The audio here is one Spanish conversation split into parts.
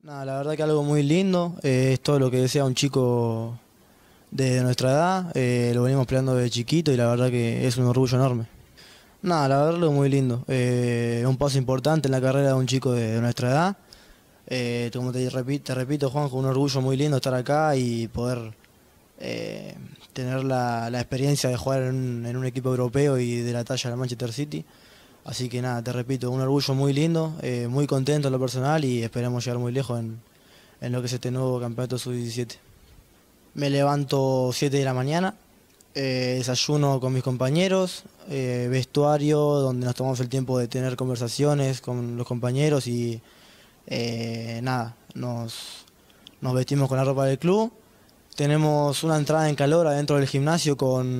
Nada, la verdad que algo muy lindo, es todo lo que desea un chico de nuestra edad, lo venimos peleando desde chiquito y la verdad que es un orgullo enorme. Nada, la verdad algo muy lindo, un paso importante en la carrera de un chico de nuestra edad. Como te repito, Juanjo, un orgullo muy lindo estar acá y poder eh, tener la experiencia de jugar en un equipo europeo y de la talla del Manchester City. Así que nada, te repito, un orgullo muy lindo, muy contento en lo personal y esperamos llegar muy lejos en lo que es este nuevo campeonato sub-17. Me levanto 7 de la mañana, desayuno con mis compañeros, vestuario donde nos tomamos el tiempo de tener conversaciones con los compañeros y nada, nos vestimos con la ropa del club. Tenemos una entrada en calor adentro del gimnasio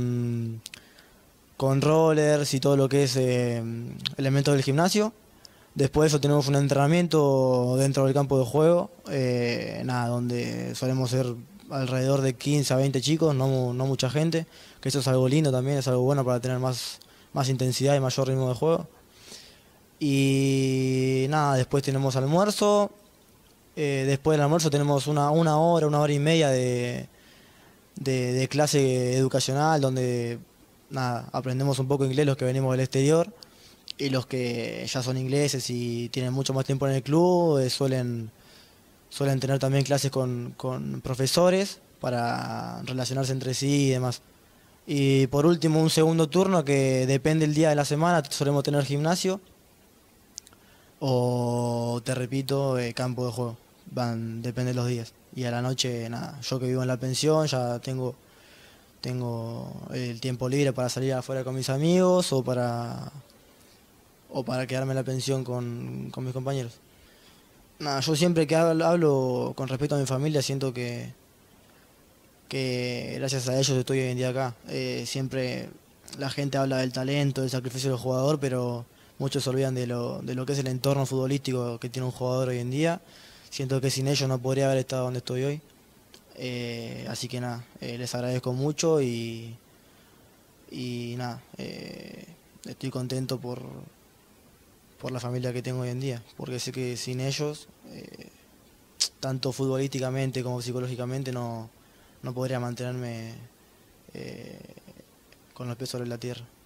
con rollers y todo lo que es elementos del gimnasio. Después de eso tenemos un entrenamiento dentro del campo de juego, nada, donde solemos ser alrededor de 15 a 20 chicos, no mucha gente, que eso es algo lindo también, es algo bueno para tener más intensidad y mayor ritmo de juego. Y nada, después tenemos almuerzo, después del almuerzo tenemos una hora y media de clase educacional donde nada, aprendemos un poco inglés los que venimos del exterior y los que ya son ingleses y tienen mucho más tiempo en el club suelen tener también clases con profesores para relacionarse entre sí y demás. Y por último, un segundo turno que depende del día de la semana, solemos tener gimnasio o, te repito, campo de juego. Depende de los días. Y a la noche, nada, yo que vivo en la pensión ya tengo el tiempo libre para salir afuera con mis amigos o para quedarme en la pensión con mis compañeros. Nada, yo siempre que hablo con respecto a mi familia siento que gracias a ellos estoy hoy en día acá. Siempre la gente habla del talento, del sacrificio del jugador, pero muchos se olvidan de lo que es el entorno futbolístico que tiene un jugador hoy en día. Siento que sin ellos no podría haber estado donde estoy hoy. Así que nada, les agradezco mucho y nada, estoy contento por la familia que tengo hoy en día, porque sé que sin ellos, tanto futbolísticamente como psicológicamente, no podría mantenerme eh, con los pies sobre la tierra.